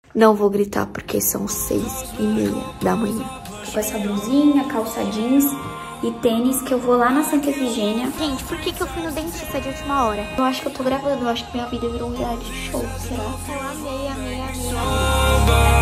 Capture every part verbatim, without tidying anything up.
Não vou gritar porque são seis e meia da manhã. Tô com essa blusinha, calça jeans e tênis que eu vou lá na Santa Efigênia. Gente, por que que eu fui no dentista de última hora? Eu acho que eu tô gravando, eu acho que minha vida virou um reality show, será? Eu amei, amei, amei, amei.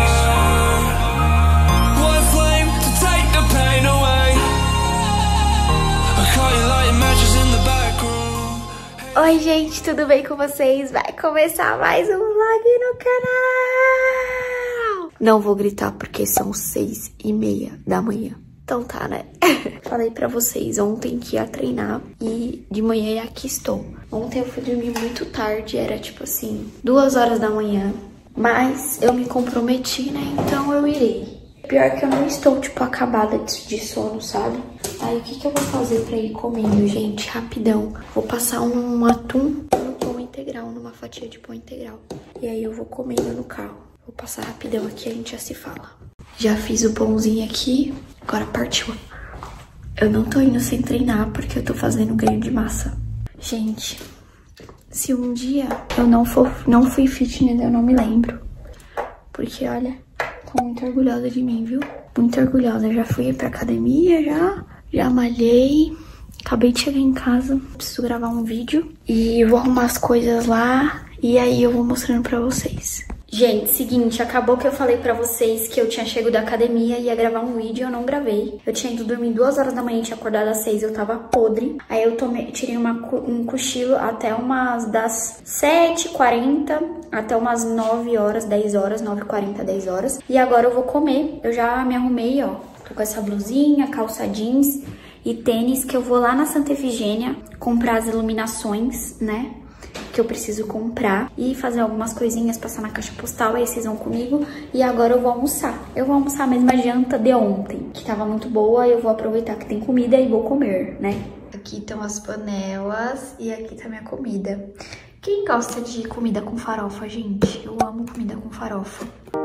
Oi, gente, tudo bem com vocês? Vai começar mais um vlog no canal! Não vou gritar porque são seis e meia da manhã. Então tá, né? Falei pra vocês ontem que ia treinar e de manhã aqui estou. Ontem eu fui dormir muito tarde, era tipo assim, duas horas da manhã. Mas eu me comprometi, né? Então eu irei. Pior que eu não estou, tipo, acabada de sono, sabe? Aí o que que eu vou fazer pra ir comendo, gente? Rapidão. Vou passar um atum no pão integral, numa fatia de pão integral. E aí eu vou comendo no carro. Vou passar rapidão aqui e a gente já se fala. Já fiz o pãozinho aqui, agora partiu. Eu não tô indo sem treinar porque eu tô fazendo ganho de massa. Gente, se um dia eu não, for, não fui fitness, eu não me lembro. Porque, olha, tô muito orgulhosa de mim, viu? Muito orgulhosa. Já fui pra academia, já, já malhei. Acabei de chegar em casa, preciso gravar um vídeo. E vou arrumar as coisas lá e aí eu vou mostrando pra vocês. Gente, seguinte, acabou que eu falei pra vocês que eu tinha chegado da academia e ia gravar um vídeo, eu não gravei. Eu tinha ido dormir duas horas da manhã, tinha acordado às seis, eu tava podre. Aí eu tomei, tirei uma, um cochilo até umas das sete e quarenta até umas nove horas, dez horas, nove e quarenta, dez horas. E agora eu vou comer, eu já me arrumei, ó. Tô com essa blusinha, calça jeans e tênis que eu vou lá na Santa Efigênia comprar as iluminações, né? Que eu preciso comprar e fazer algumas coisinhas, passar na caixa postal, aí vocês vão comigo. E agora eu vou almoçar. Eu vou almoçar a mesma janta de ontem, que tava muito boa, e eu vou aproveitar que tem comida e vou comer, né? Aqui estão as panelas e aqui tá minha comida. Quem gosta de comida com farofa, gente? Eu amo comida com farofa.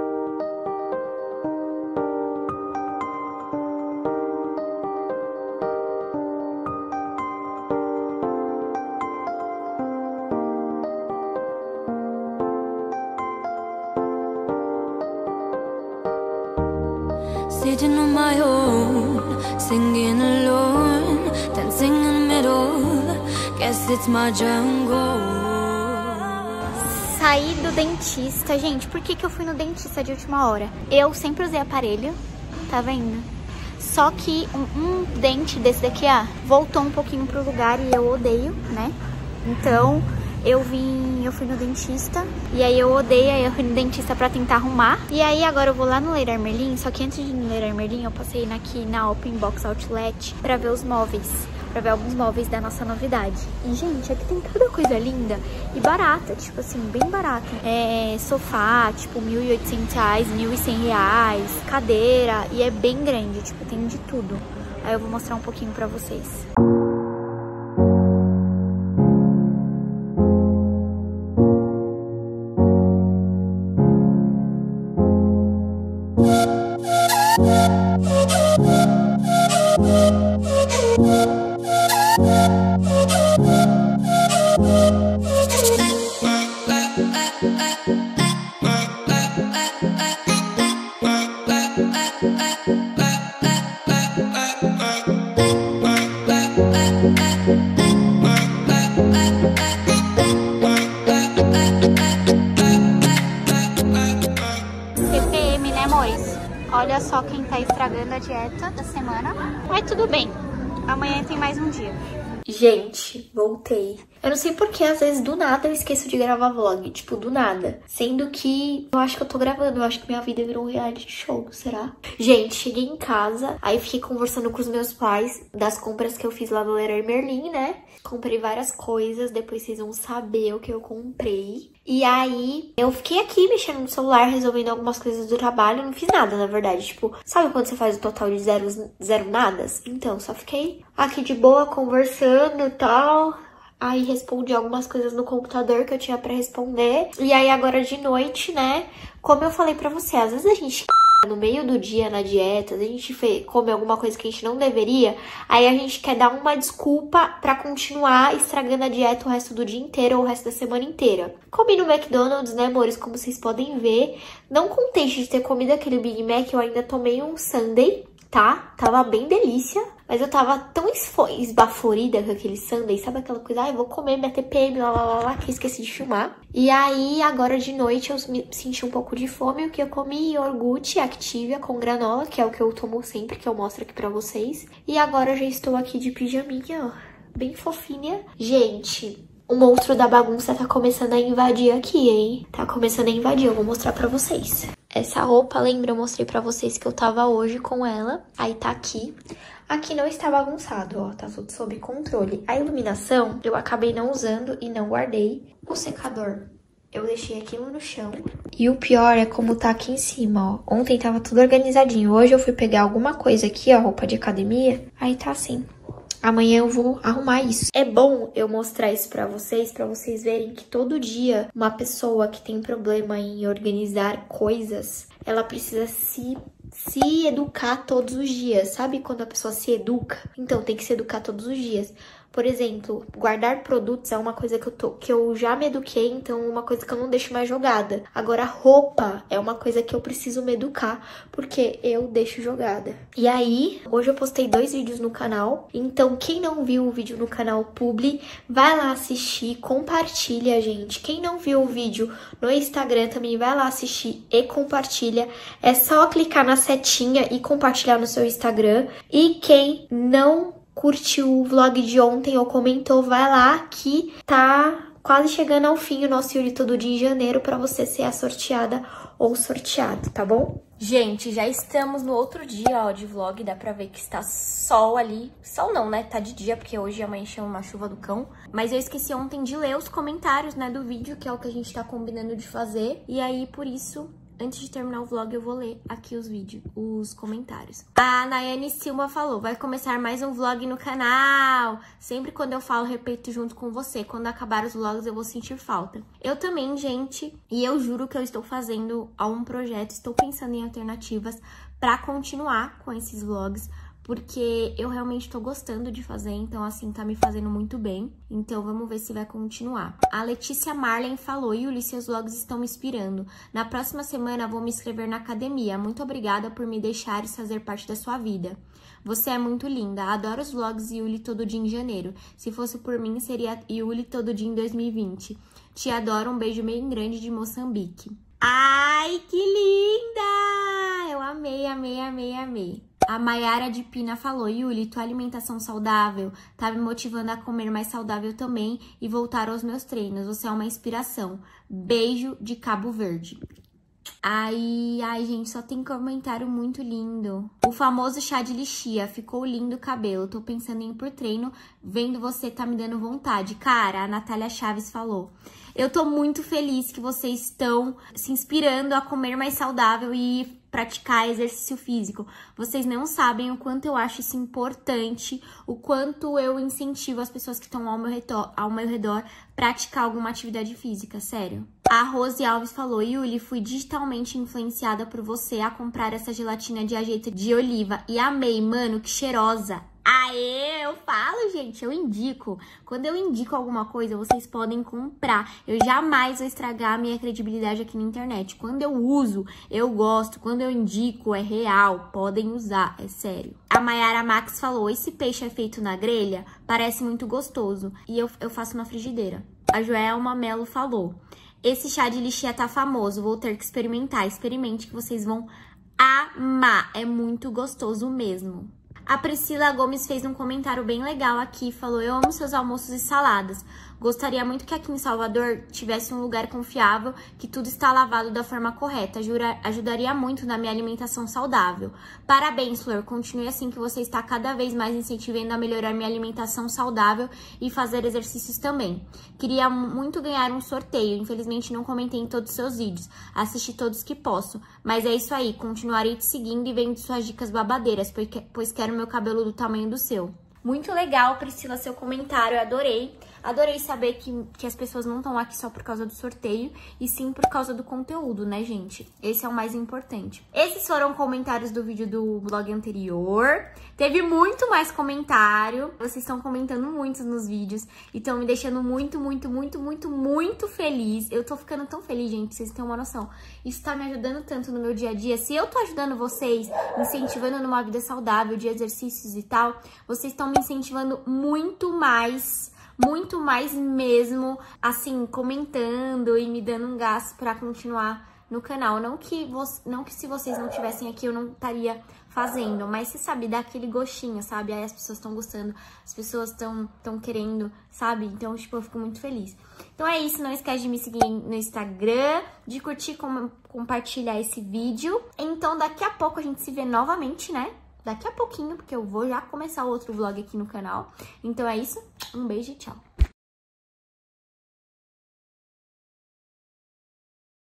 Sitting on my own, singing alone, dancing in the middle, guess it's my jungle. Saí do dentista, gente, por que que eu fui no dentista de última hora? Eu sempre usei aparelho, tá vendo? Só que um, um dente desse daqui, ah, voltou um pouquinho pro lugar e eu odeio, né? Então eu vim, eu fui no dentista e aí eu odeio, aí eu fui no dentista pra tentar arrumar. E aí agora eu vou lá no Leroy Merlin, só que antes de ir no Leroy Merlin eu passei aqui na Open Box Outlet pra ver os móveis, pra ver alguns móveis da nossa novidade. E gente, aqui tem cada coisa linda e barata, tipo assim, bem barata. É sofá, tipo mil e oitocentos reais, mil e cem reais, cadeira, e é bem grande, tipo, tem de tudo. Aí eu vou mostrar um pouquinho pra vocês. T P M, né, amores? Olha só quem tá estragando a dieta da semana. Mas tudo bem, amanhã tem mais um dia. Gente, voltei. Eu não sei porque às vezes do nada eu esqueço de gravar vlog, tipo, do nada. Sendo que eu acho que eu tô gravando, eu acho que minha vida virou um reality show, será? Gente, cheguei em casa, aí fiquei conversando com os meus pais das compras que eu fiz lá no Leroy Merlin, né? Comprei várias coisas, depois vocês vão saber o que eu comprei. E aí, eu fiquei aqui mexendo no celular, resolvendo algumas coisas do trabalho. Não fiz nada, na verdade. Tipo, sabe quando você faz o total de zero, zero nadas? Então, só fiquei aqui de boa, conversando e tal. Aí, respondi algumas coisas no computador que eu tinha pra responder. E aí, agora de noite, né? Como eu falei pra você, às vezes a gente no meio do dia na dieta, a gente come alguma coisa que a gente não deveria, aí a gente quer dar uma desculpa pra continuar estragando a dieta o resto do dia inteiro ou o resto da semana inteira. Comi no McDonald's, né, amores? Como vocês podem ver, não contente de ter comido aquele Big Mac, eu ainda tomei um sundae, tá? Tava bem delícia, mas eu tava tão esbaforida com aquele sundae, sabe aquela coisa? Ai, vou comer minha T P M, lá, lá, lá, lá, que eu esqueci de filmar. E aí, agora de noite, eu me senti um pouco de fome, o que eu comi iogurte Activia com granola, que é o que eu tomo sempre, que eu mostro aqui pra vocês. E agora eu já estou aqui de pijaminha, ó, bem fofinha. Gente, o monstro da bagunça tá começando a invadir aqui, hein? Tá começando a invadir, eu vou mostrar pra vocês. Essa roupa, lembra? Eu mostrei pra vocês que eu tava hoje com ela. Aí tá aqui. Aqui não está bagunçado, ó. Tá tudo sob controle. A iluminação, eu acabei não usando e não guardei. O secador, eu deixei aquilo no chão. E o pior é como tá aqui em cima, ó. Ontem tava tudo organizadinho. Hoje eu fui pegar alguma coisa aqui, ó, roupa de academia. Aí tá assim. Amanhã eu vou arrumar isso. É bom eu mostrar isso pra vocês, pra vocês verem que todo dia uma pessoa que tem problema em organizar coisas, ela precisa se, se educar todos os dias. Sabe quando a pessoa se educa? Então, tem que se educar todos os dias. Por exemplo, guardar produtos é uma coisa que eu, tô, que eu já me eduquei, então é uma coisa que eu não deixo mais jogada. Agora, roupa é uma coisa que eu preciso me educar, porque eu deixo jogada. E aí, hoje eu postei dois vídeos no canal, então quem não viu o vídeo no canal Publi, vai lá assistir, compartilha, gente. Quem não viu o vídeo no Instagram também vai lá assistir e compartilha. É só clicar na setinha e compartilhar no seu Instagram. E quem não curtiu o vlog de ontem ou comentou, vai lá que tá quase chegando ao fim o nosso Yuli Todo Dia em janeiro pra você ser a sorteada ou sorteado, tá bom? Gente, já estamos no outro dia, ó, de vlog, dá pra ver que está sol ali. Sol não, né? Tá de dia, porque hoje amanheceu uma chuva do cão. Mas eu esqueci ontem de ler os comentários, né, do vídeo, que é o que a gente tá combinando de fazer. E aí, por isso, antes de terminar o vlog, eu vou ler aqui os vídeos, os comentários. A Nayane Silva falou, vai começar mais um vlog no canal. Sempre quando eu falo, repito junto com você. Quando acabar os vlogs, eu vou sentir falta. Eu também, gente. E eu juro que eu estou fazendo um projeto, estou pensando em alternativas pra continuar com esses vlogs. Porque eu realmente tô gostando de fazer, então assim, tá me fazendo muito bem. Então vamos ver se vai continuar. A Letícia Marlen falou, Yuli, seus vlogs estão me inspirando. Na próxima semana vou me inscrever na academia. Muito obrigada por me deixares fazer parte da sua vida. Você é muito linda. Adoro os vlogs Yuli Todo Dia em janeiro. Se fosse por mim, seria Yuli Todo Dia em dois mil e vinte. Te adoro, um beijo bem grande de Moçambique. Ai, que linda! Eu amei, amei, amei, amei. A Maiara de Pina falou, Yuli, tua alimentação saudável tá me motivando a comer mais saudável também e voltar aos meus treinos. Você é uma inspiração. Beijo de Cabo Verde. Ai, ai, gente, só tem comentário muito lindo. O famoso chá de lixia, ficou lindo o cabelo. Tô pensando em ir por treino, vendo você tá me dando vontade. Cara, a Natália Chaves falou. Eu tô muito feliz que vocês estão se inspirando a comer mais saudável e praticar exercício físico. Vocês não sabem o quanto eu acho isso importante, o quanto eu incentivo as pessoas que estão ao meu redor, ao meu redor praticar alguma atividade física, sério. A Rose Alves falou, Yuli, fui digitalmente influenciada por você a comprar essa gelatina de azeite de oliva e amei, mano, que cheirosa. Aê, eu falo, gente, eu indico. Quando eu indico alguma coisa, vocês podem comprar. Eu jamais vou estragar a minha credibilidade aqui na internet. Quando eu uso, eu gosto. Quando eu indico, é real. Podem usar, é sério. A Mayara Max falou, esse peixe é feito na grelha? Parece muito gostoso. E eu, eu faço na frigideira. A Joelma Melo falou, esse chá de lixia tá famoso, vou ter que experimentar. Experimente que vocês vão amar. É muito gostoso mesmo. A Priscila Gomes fez um comentário bem legal aqui, falou, eu amo seus almoços e saladas. Gostaria muito que aqui em Salvador tivesse um lugar confiável, que tudo está lavado da forma correta. Jura, ajudaria muito na minha alimentação saudável. Parabéns, Flor. Continue assim que você está cada vez mais incentivando a melhorar minha alimentação saudável e fazer exercícios também. Queria muito ganhar um sorteio. Infelizmente não comentei em todos os seus vídeos. Assisti todos que posso. Mas é isso aí. Continuarei te seguindo e vendo suas dicas babadeiras, pois quero meu cabelo do tamanho do seu. Muito legal, Priscila, seu comentário, eu adorei. Adorei saber que, que as pessoas não estão aqui só por causa do sorteio, e sim por causa do conteúdo, né, gente? Esse é o mais importante. Esses foram comentários do vídeo do vlog anterior. Teve muito mais comentário. Vocês estão comentando muito nos vídeos e estão me deixando muito, muito, muito, muito, muito feliz. Eu tô ficando tão feliz, gente, vocês têm uma noção. Isso tá me ajudando tanto no meu dia a dia. Se eu tô ajudando vocês, incentivando numa vida saudável, de exercícios e tal, vocês estão me incentivando muito mais, muito mais mesmo, assim, comentando e me dando um gás pra continuar no canal. Não que, não que se vocês não estivessem aqui eu não estaria fazendo, mas você sabe, dá aquele gostinho, sabe? Aí as pessoas estão gostando, as pessoas estão estão querendo, sabe? Então, tipo, eu fico muito feliz. Então é isso, não esquece de me seguir no Instagram, de curtir, com, compartilhar esse vídeo. Então daqui a pouco a gente se vê novamente, né? Daqui a pouquinho, porque eu vou já começar outro vlog aqui no canal. Então é isso, um beijo e tchau!